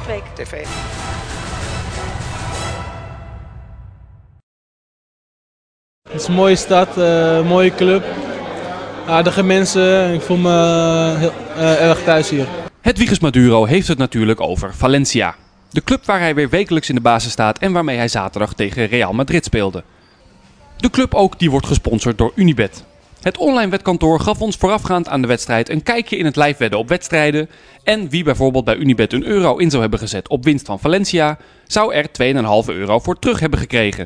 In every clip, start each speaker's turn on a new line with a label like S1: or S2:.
S1: Sportweek TV.
S2: Het is een mooie stad, mooie club, aardige mensen. Ik voel me heel erg thuis hier.
S3: Hedwiges Maduro heeft het natuurlijk over Valencia. De club waar hij weer wekelijks in de basis staat en waarmee hij zaterdag tegen Real Madrid speelde. De club ook die wordt gesponsord door Unibet. Het online wedkantoor gaf ons voorafgaand aan de wedstrijd een kijkje in het live wedden op wedstrijden. En wie bijvoorbeeld bij Unibet €1 in zou hebben gezet op winst van Valencia, zou er €2,5 voor terug hebben gekregen.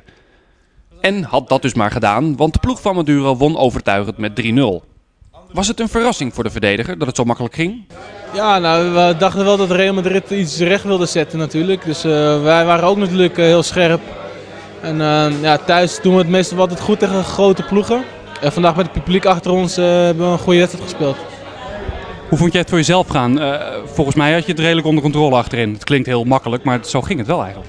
S3: En had dat dus maar gedaan, want de ploeg van Maduro won overtuigend met 3-0. Was het een verrassing voor de verdediger dat het zo makkelijk ging?
S2: Ja, nou, we dachten wel dat Real Madrid iets recht wilde zetten natuurlijk. Dus wij waren ook natuurlijk heel scherp. En ja, thuis doen we het meestal altijd goed tegen grote ploegen. En vandaag met het publiek achter ons hebben we een goede wedstrijd gespeeld.
S3: Hoe vond jij het voor jezelf gaan? Volgens mij had je het redelijk onder controle achterin. Het klinkt heel makkelijk, maar zo ging het wel eigenlijk.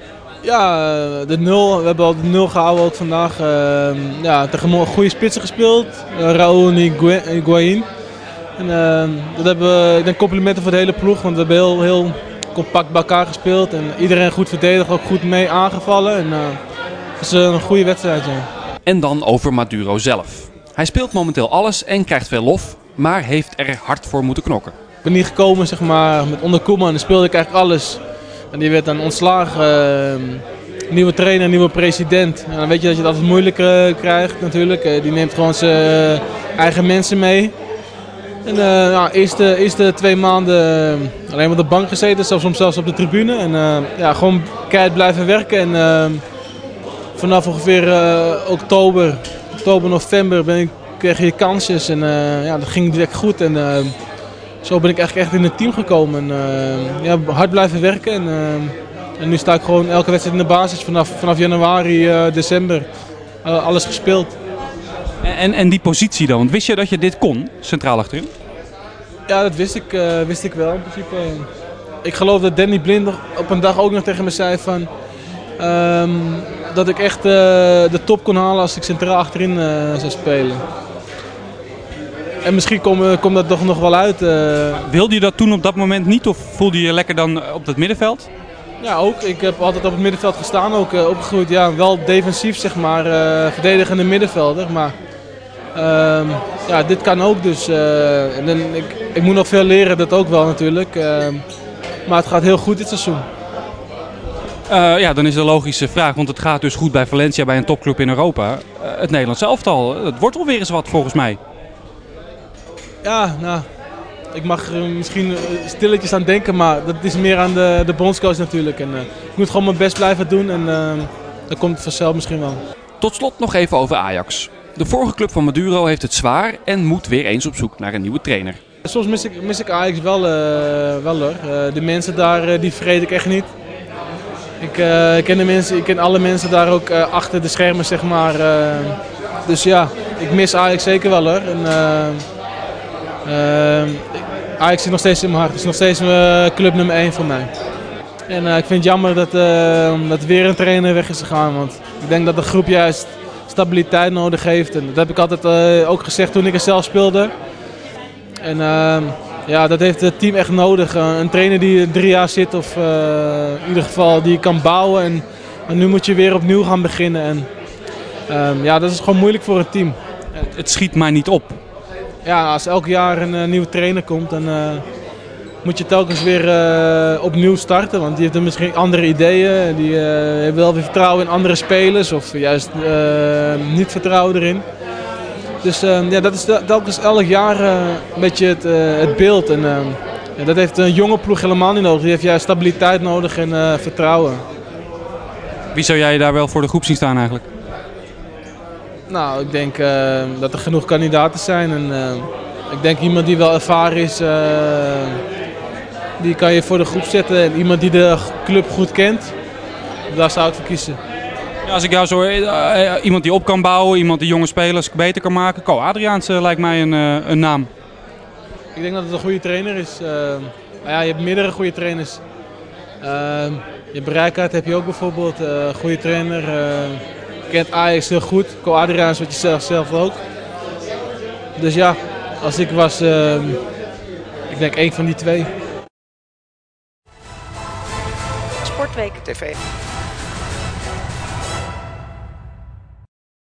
S2: Ja, we hebben al de 0 gehouden ook vandaag. Ja, tegen goede spitsen gespeeld. Raúl en Higuaín. En dat hebben we, ik denk complimenten voor de hele ploeg, want we hebben heel compact bij elkaar gespeeld. En iedereen goed verdedigd, ook goed mee aangevallen. En het is een goede wedstrijd. Ja.
S3: En dan over Maduro zelf. Hij speelt momenteel alles en krijgt veel lof, maar heeft er hard voor moeten knokken.
S2: Ik ben hier gekomen zeg maar, met onder Koeman en speelde ik eigenlijk alles. En die werd dan ontslagen. Nieuwe trainer, nieuwe president. En dan weet je dat je het altijd moeilijker krijgt natuurlijk. Die neemt gewoon zijn eigen mensen mee. En ja, eerste 2 maanden alleen maar op de bank gezeten, soms zelfs op de tribune. En ja, gewoon keihard blijven werken. En vanaf ongeveer oktober, november kreeg je kansjes. En ja, dat ging direct goed. En zo ben ik eigenlijk echt in het team gekomen. En ja, hard blijven werken. En nu sta ik gewoon elke wedstrijd in de basis vanaf januari, december. Alles gespeeld.
S3: En die positie dan? Want wist je dat je dit kon, centraal achterin?
S2: Ja, dat wist ik wel in principe. Ik geloof dat Danny Blind op een dag ook nog tegen me zei van... dat ik echt de top kon halen als ik centraal achterin zou spelen. En misschien komt dat toch nog wel uit.
S3: Wilde je dat toen op dat moment niet of voelde je je lekker dan op het middenveld?
S2: Ja, ook. Ik heb altijd op het middenveld gestaan, ook opgegroeid. Ja, wel defensief, zeg maar, verdedigende middenvelder. Maar ja, dit kan ook dus. En ik moet nog veel leren, dat ook wel natuurlijk. Maar het gaat heel goed dit seizoen.
S3: Ja, dan is de logische vraag, want het gaat dus goed bij Valencia, bij een topclub in Europa. Het Nederlands elftal, het wordt wel weer eens wat volgens mij.
S2: Ja, nou, ik mag er misschien stilletjes aan denken, maar dat is meer aan de bondscoach natuurlijk. En, ik moet gewoon mijn best blijven doen en dan komt het vanzelf misschien wel.
S3: Tot slot nog even over Ajax. De vorige club van Maduro heeft het zwaar en moet weer eens op zoek naar een nieuwe trainer.
S2: Soms mis ik Ajax wel hoor. De mensen daar, die vergeet ik echt niet. Ik ken alle mensen daar ook achter de schermen, zeg maar. Dus ja, ik mis Ajax zeker wel hoor. Ajax zit nog steeds in mijn hart. Het is nog steeds club nummer 1 voor mij. En ik vind het jammer dat weer een trainer weg is gegaan. Want ik denk dat de groep juist stabiliteit nodig heeft. En dat heb ik altijd ook gezegd toen ik er zelf speelde. En ja, dat heeft het team echt nodig. Een trainer die 3 jaar zit of in ieder geval die kan bouwen. En nu moet je weer opnieuw gaan beginnen. En ja, dat is gewoon moeilijk voor het team.
S3: Het schiet maar niet op.
S2: Ja, als elk jaar een nieuwe trainer komt, dan moet je telkens weer opnieuw starten. Want die heeft misschien andere ideeën. Die heeft wel weer vertrouwen in andere spelers of juist niet vertrouwen erin. Dus ja, dat is telkens elk jaar een beetje het beeld. En ja, dat heeft een jonge ploeg helemaal niet nodig. Die heeft juist stabiliteit nodig en vertrouwen.
S3: Wie zou jij daar wel voor de groep zien staan eigenlijk?
S2: Nou, ik denk dat er genoeg kandidaten zijn. En ik denk iemand die wel ervaren is, die kan je voor de groep zetten. En iemand die de club goed kent, daar zou ik voor kiezen.
S3: Ja, als ik jou zo iemand die op kan bouwen, iemand die jonge spelers beter kan maken. Ko Adriaans lijkt mij een naam.
S2: Ik denk dat het een goede trainer is. Ja, je hebt meerdere goede trainers. Je hebt Rijkaard heb je ook bijvoorbeeld, goede trainer. Kent Ajax heel goed. Ko Adriaans weet je zelf ook. Dus ja, als ik was, ik denk één van die twee.
S1: Sportweek TV.